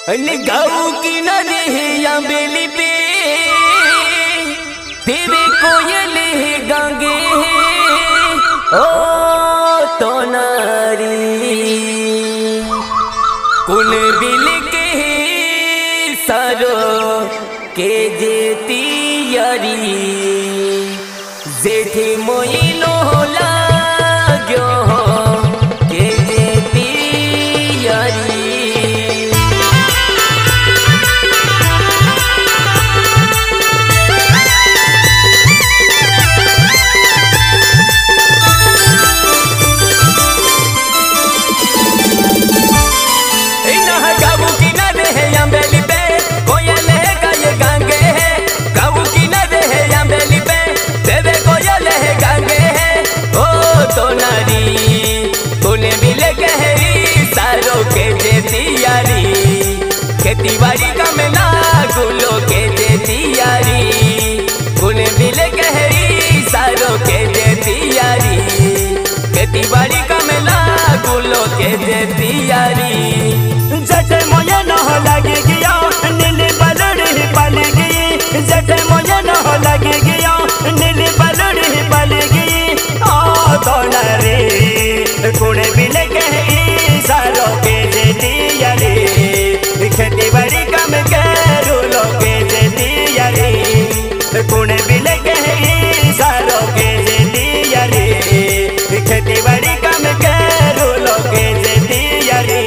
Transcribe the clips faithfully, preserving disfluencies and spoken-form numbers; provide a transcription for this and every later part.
गाँव की नदी या बेली पे तेरे कोयल गांगे ओ तो नारी कुल बिल के सरो के जेती यारी जेठे मोइनो लाग्यो के जेती यारी खेती बाड़ी का मेला गुलो के देती यारी गुने मिले गहरी सारों के देती यारी खेती बाड़ी का मेला गुलो के देती यारी जटे मोये न हो लगे गया नीली बलड़ी पल गई जटे मोये न हो लगे गया नीली बलड़ी पल गई ओ तो नरे गुने मिले गहरी सारों के देती यारी खेती बाड़ी कम करो लोगे जेती यारी कुण बिले के सारों के जेती यारी खेती बाड़ी कम करो लोगे जेती यारी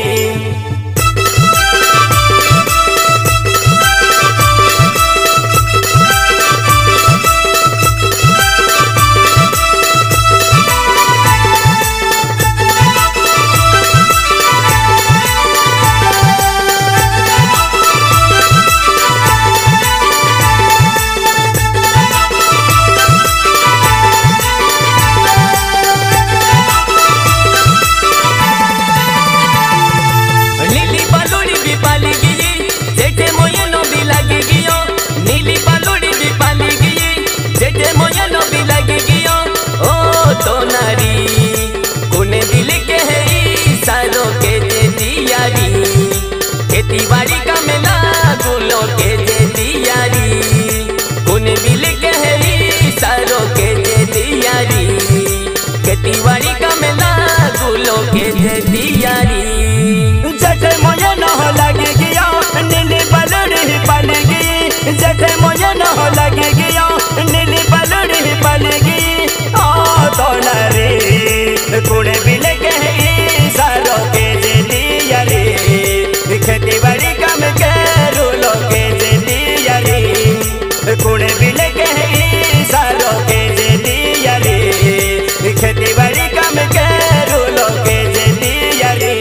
तो नारी कुने दिल के है सारों के जेती यारी खेती बाड़ी का मेला गुलो के जेती यारी कुने दिल के है सारों के जेती यारी खेती बाड़ी का मेला गुलो के जेती यारी जटे मोये न हो लगे गया नीली बलड़ी पल गई जटे मोये न हो लगे गया नीली बलड़ी पल गई तो नरे कुड़े बिले के सारों के जेती यारी खेती बाड़ी कम करो लोगे जेती यारी कुड़े बिले के सारों के जेती यारी खेती बाड़ी कम करो लोगे जेती यारी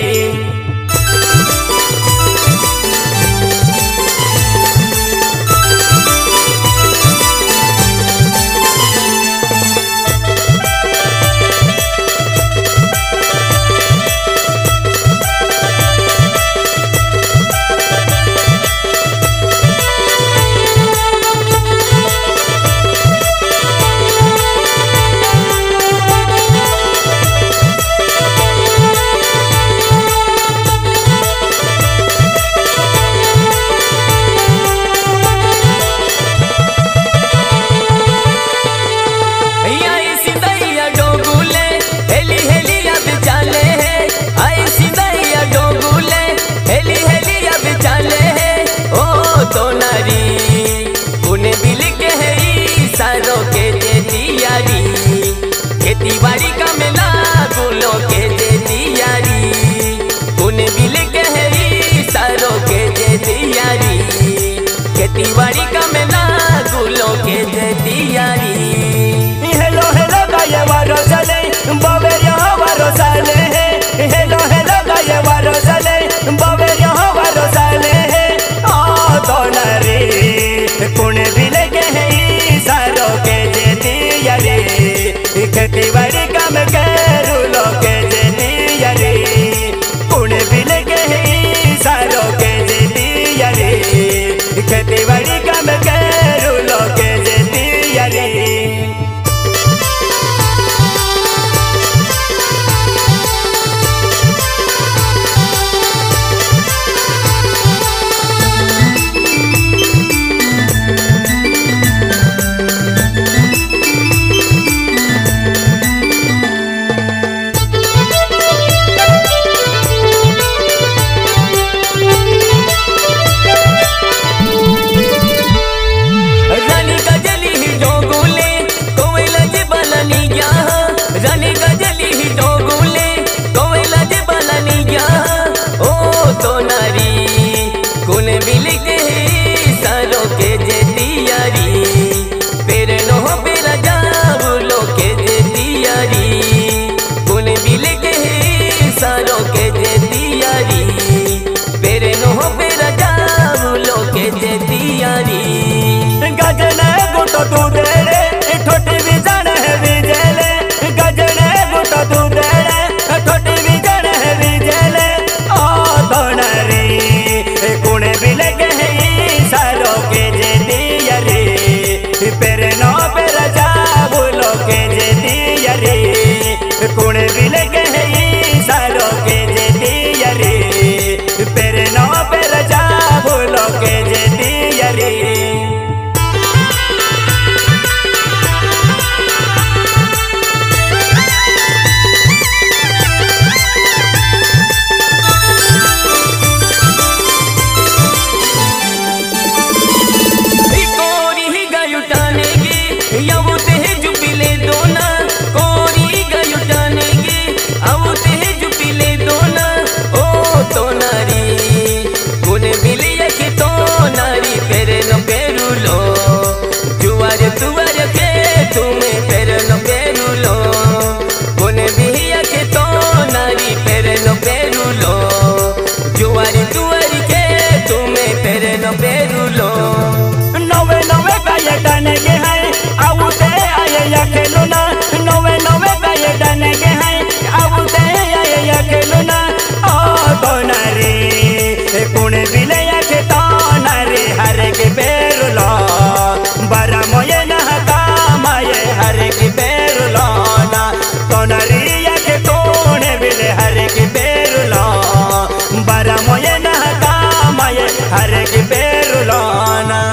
तो नारी कुने बिल के है सारों के जेती यारी खेती बाड़ी का मेला गुलो के जेती यारी कुने बिल के है सारों के जेती यारी खेती बाड़ी का मेला गुलो के जेती यारी हेलो हेलो गाये वारो चले बाबे यहाँ वारो चले हेलो हेलो गाये वारो चले बाबे यहाँ वारो चले तो नरे कुने बिले के है सारों के जेती यारी खेती बाड़ी कम करो लोगे जेती यारी कुने बिले के है सारों के जेती यारी खेती बाड़ी कम हर की पेरुलाना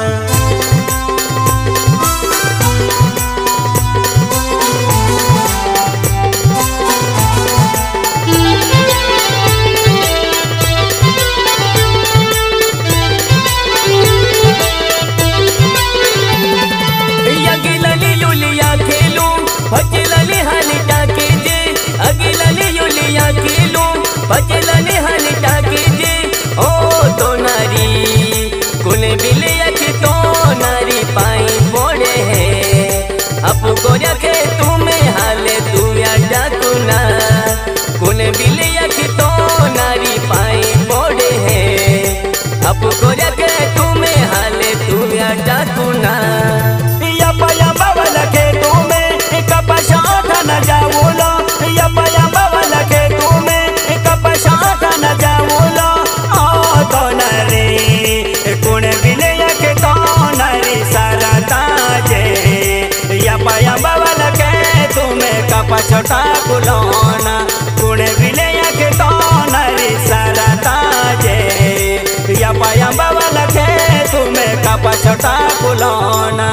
बचलनी हलटा कीजे अगिलनी युलिया किलो बचलनी हलटा कीजे ओ तो नारी कुन बिलिया की तो नारी पाई बोड़े है अब को रखे तुम्हें हाले तू या डाकुना कुन बिलिया की तो नारी पाई बोड़े है अब को रखे तुम्हें हाले तू या डाकुना या पाया बाबा लखे तुम्हें कपशाठ न जाऊलो यपा यपा लखे तुम्हें कपशाठ न जाऊलो ओ तो नरी कुण बिलिया के तो नरी सरता जे यपा यपा लखे तुम्हें कपछोटा कुलोना कुण बिलिया के तो नरी सरता जे यपा यपा लखे तुम्हें कपछोटा कुलोना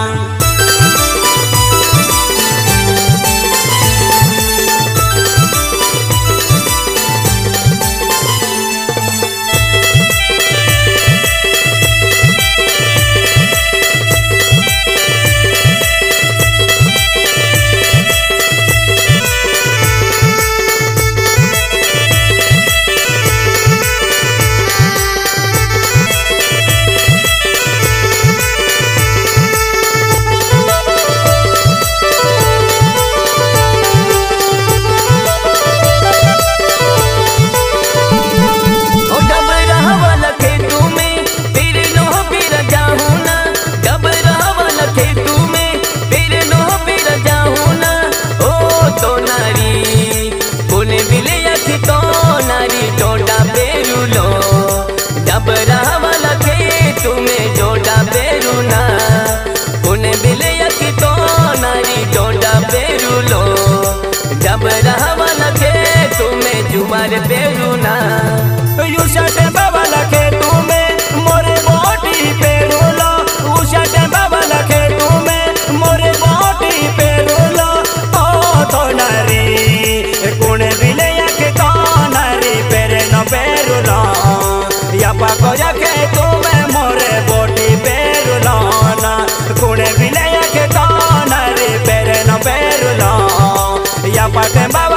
जुमार पेरुना उषा बाबा लखे तुम्हें मोरे मोटी पेरुलो उषा बाबा लखे तुम्हें मोरे मोटी पेरुलो ओ तो नारी कुण बिलिया के तो नारी पेरे न पेरुलो यपा को रखे तुम्हें मोरे बोटी पेरुलो ना कुण बिलिया के तो नारी पेरे न पेरुलो यपा के बाबा